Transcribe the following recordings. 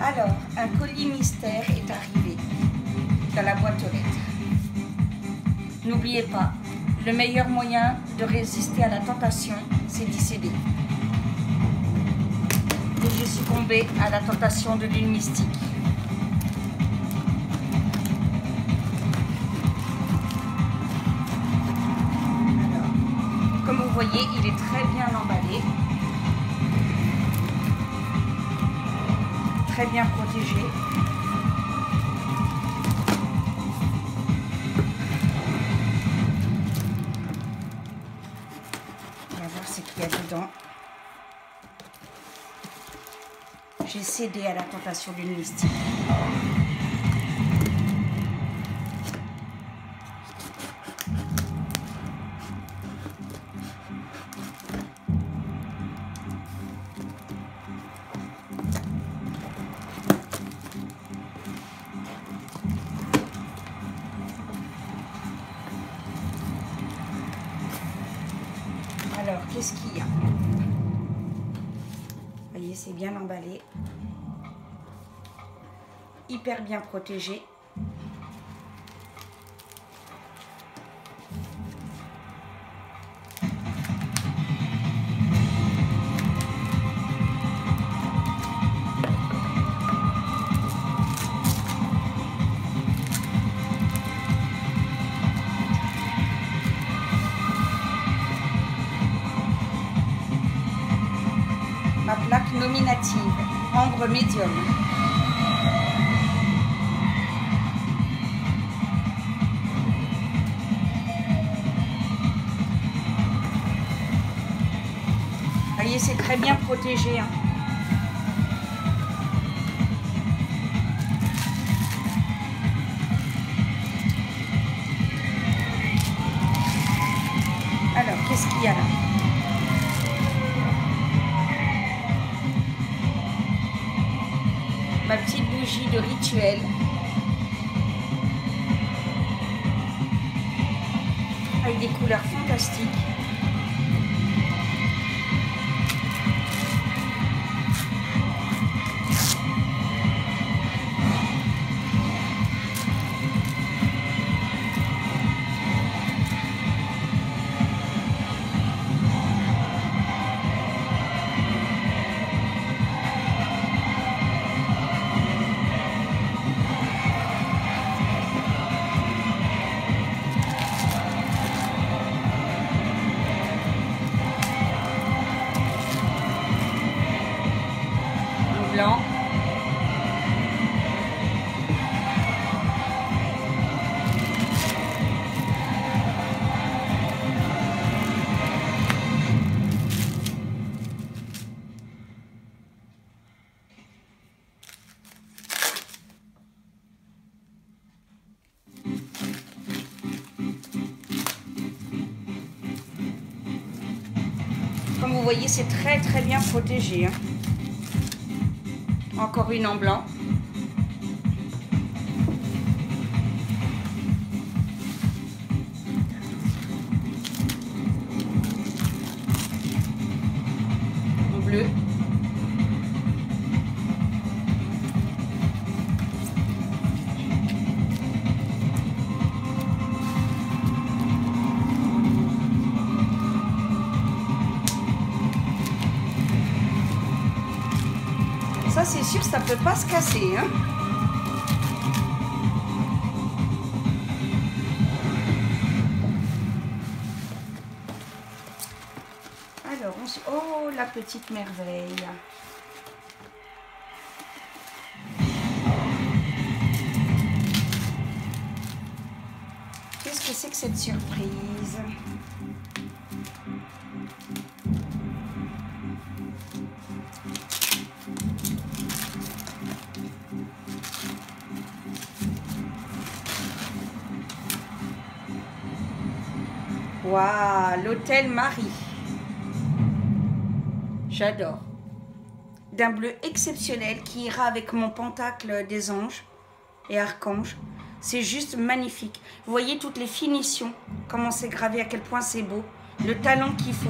Alors, un colis mystère est arrivé dans la boîte aux lettres. N'oubliez pas, le meilleur moyen de résister à la tentation, c'est d'y céder. Et j'ai succombé à la tentation de l'huile mystique. Alors, comme vous voyez, il est très bien emballé. Très bien protégé. On va voir ce qu'il y a dedans. J'ai cédé à la tentation d'une mystique. Alors, qu'est-ce qu'il y a? Vous voyez, c'est bien emballé. Hyper bien protégé. Ma plaque nominative, ambre médium. Vous voyez, c'est très bien protégé. Hein. Alors, qu'est-ce qu'il y a là? Ma petite bougie de rituel. Avec des couleurs fantastiques. Blanc. Comme vous voyez, c'est très très bien protégé. Hein. Encore une en blanc. En bleu. Ça, c'est sûr, ça peut pas se casser. Hein. Alors, oh, la petite merveille. Qu'est-ce que c'est que cette surprise? Waouh, l'hôtel Marie. J'adore. D'un bleu exceptionnel qui ira avec mon pentacle des anges et archanges. C'est juste magnifique. Vous voyez toutes les finitions, comment c'est gravé, à quel point c'est beau. Le talent qu'il faut.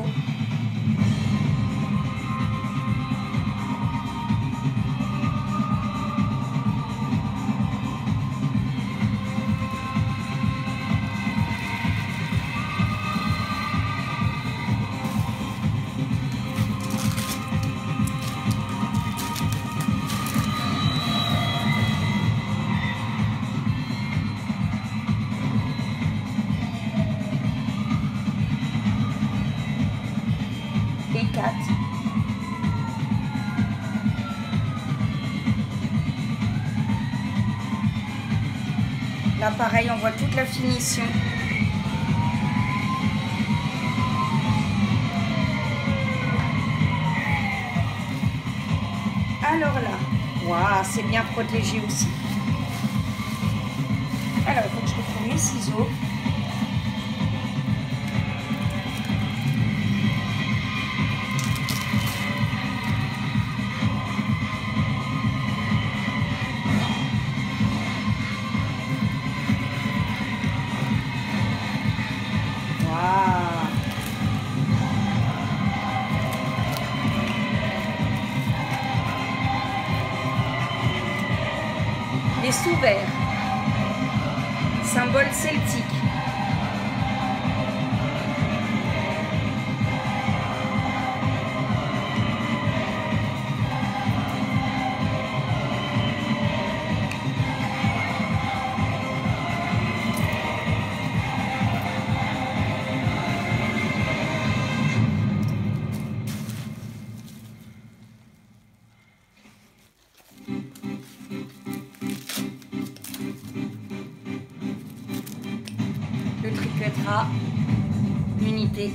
Là, pareil, on voit toute la finition. Alors là, waouh, c'est bien protégé aussi. Alors, il faut que je retrouve mes ciseaux. Les sous-verts, symbole celtique. Le triquetera, l'unité.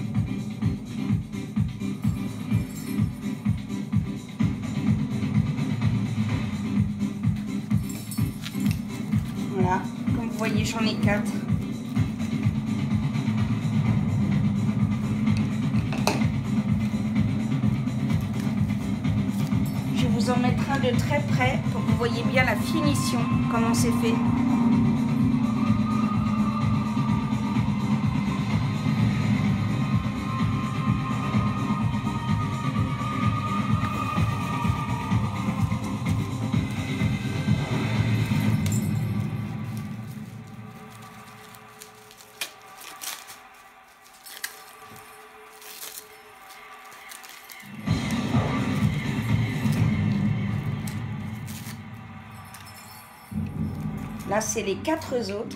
Voilà, comme vous voyez, j'en ai 4. Je vais vous en mettre un de très près pour que vous voyez bien la finition, comment c'est fait. Là, c'est les 4 autres.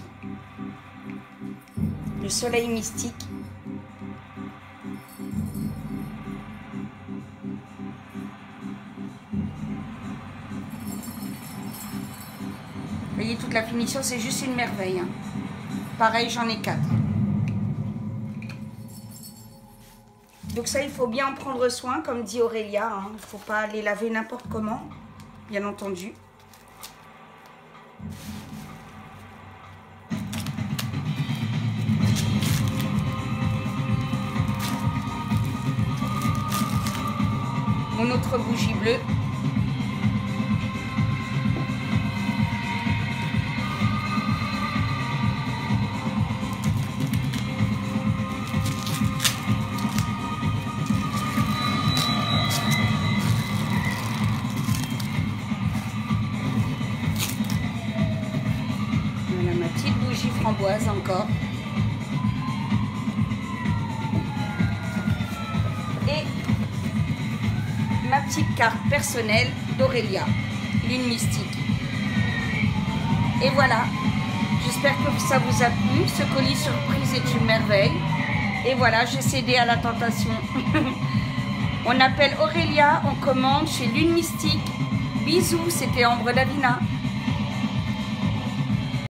Le soleil mystique. Vous voyez toute la finition, c'est juste une merveille. Hein. Pareil, j'en ai 4. Donc ça, il faut bien en prendre soin, comme dit Aurélia. Hein. Il ne faut pas les laver n'importe comment, bien entendu. Mon autre bougie bleue. Voilà ma petite bougie framboise encore. Et ma petite carte personnelle d'Aurélia, lune mystique. Et voilà, j'espère que ça vous a plu. Ce colis surprise est une merveille. Et voilà, j'ai cédé à la tentation. On appelle Aurélia, on commande chez Lune Mystique. Bisous, c'était Ambre Davina.